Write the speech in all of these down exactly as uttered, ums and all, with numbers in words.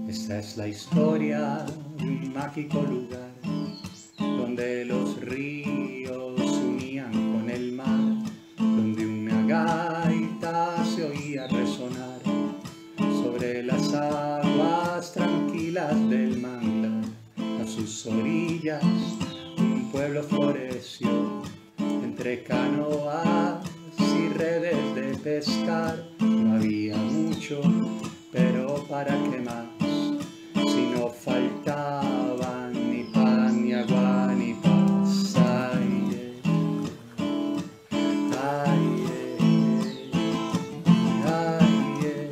Esta es la historia de un mágico lugar donde los ríos se unían con el mar, donde una gaita se oía resonar sobre las aguas tranquilas del manglar. A sus orillas un pueblo floreció entre canoas y redes de pescar. No había mucho, pero para qué más, si no faltaban ni pan, ni agua, ni paz. Ay, eh, ay, eh, ay, eh.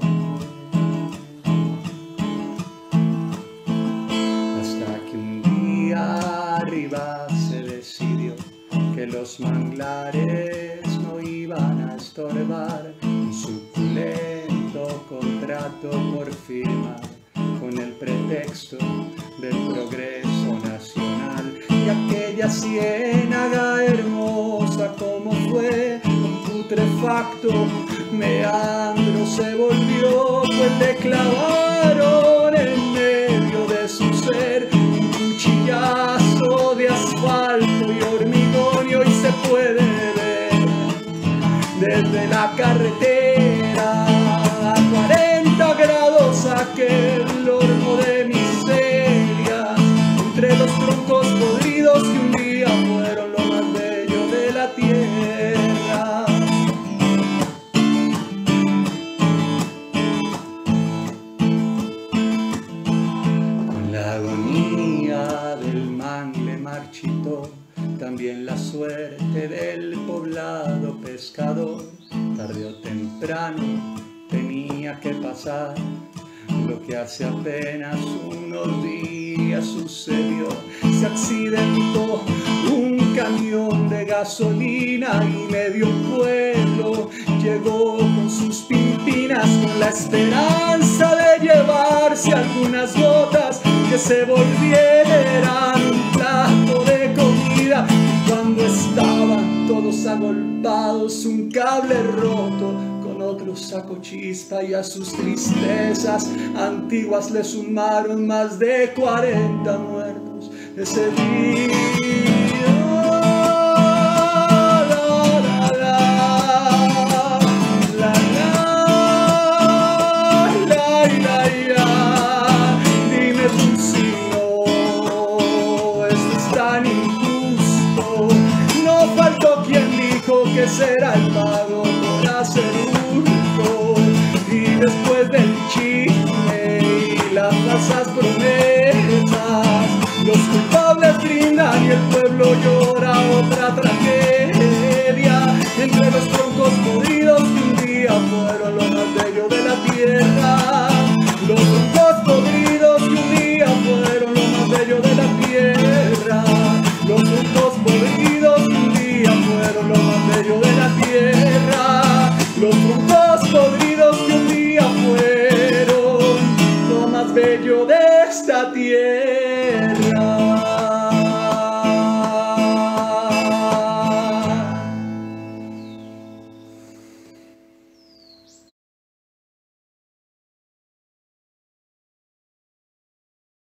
Hasta que un día arriba se decidió que los manglares no iban a estorbar un suculento contrato por firmar, con el pretexto del progreso nacional. Y aquella ciénaga hermosa como fue, un putrefacto meandro se volvió, pues le clavaron en medio de su ser un cuchillazo de asfalto y hormigón. Y hoy se puede ver desde la carretera a cuarenta grados aquel horno de miseria, entre los troncos podridos que un día fueron lo más bello de la tierra. Con la agonía del mangle marchitó también la suerte del poblado pescador. Tarde o temprano tenía que pasar lo que hace apenas unos días sucedió. Se accidentó un camión de gasolina y medio pueblo llegó con sus pimpinas, con la esperanza de llevarse algunas gotas que se volvieran un plato de comida. Y cuando estaban todos agolpados, un cable roto con otro saco chispa, y a sus tristezas antiguas le sumaron más de cuarenta muertos ese día. Que será el pago por hacer hurto, y después del chisme y las falsas promesas, los culpables brindan y el pueblo llora otra tragedia. Entre los troncos podridos que un día fueron lo más bello de la tierra, los troncos podridos que un día fueron lo más bello de la tierra, los troncos podridos que un día fueron lo más bello de la tierra, los troncos podridos que un día fueron lo más bello de esta tierra.